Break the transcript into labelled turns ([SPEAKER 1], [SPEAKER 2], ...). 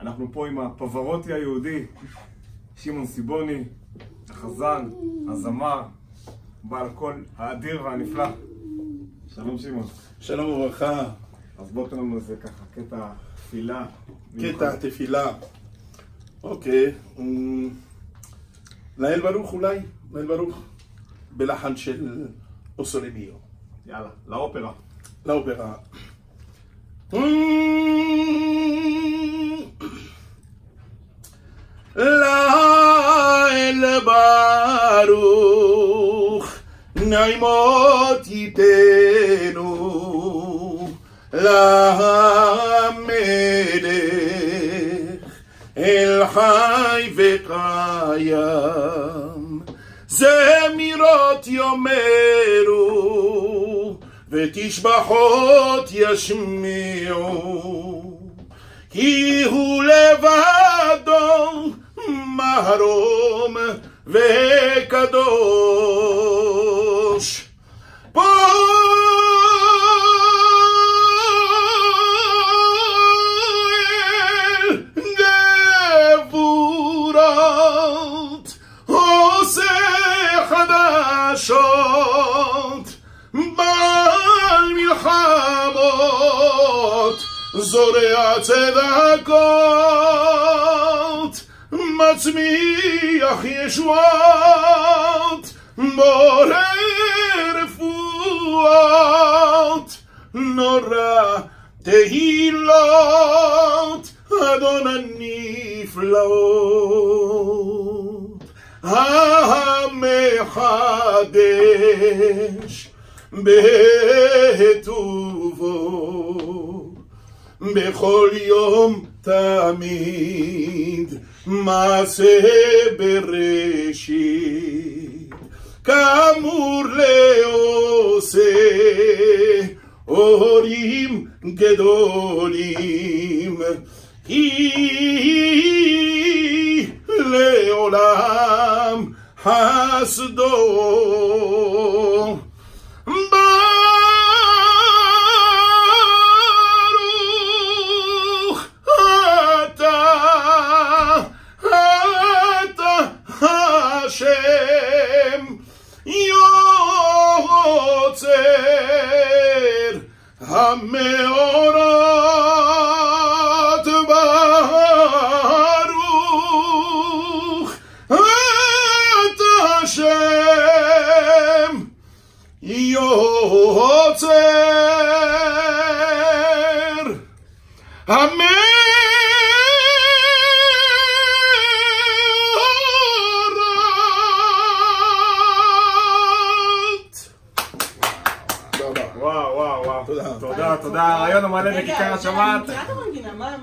[SPEAKER 1] אנחנו פה עם הפברוטי היהודי, שמעון סיבוני, החזן, הזמר, בעל קול האדיר והנפלא. שלום שמעון.
[SPEAKER 2] שלום וברכה.
[SPEAKER 1] אז בוא תן לנו איזה ככה, קטע תפילה.
[SPEAKER 2] קטע תפילה. אוקיי. לאל ברוך אולי? לאל ברוך. בלחן של אוסולמיו.
[SPEAKER 1] יאללה, לאופרה.
[SPEAKER 2] לאופרה. לאל ברוך נעימות ייתנו למלך אל חי וקיים זמירות יאמרו ותשבחות ישמיעו כי הוא לבדו מרום וקדוש פועל גבורות עושה חדשות בעל מלחמות זורע צדקות מצמיח ישועות בורא רפואות נורא תהילות אדון הנפלאות המחדש בטובו בכל יום תמיד מעשה בראשית כאמור לעושה אורים גדולים היא לעולם חסדו השם יוצר המאורות ברוך אתה השם יוצר
[SPEAKER 1] וואו, תודה, הרעיון המלא בכיכר השבת.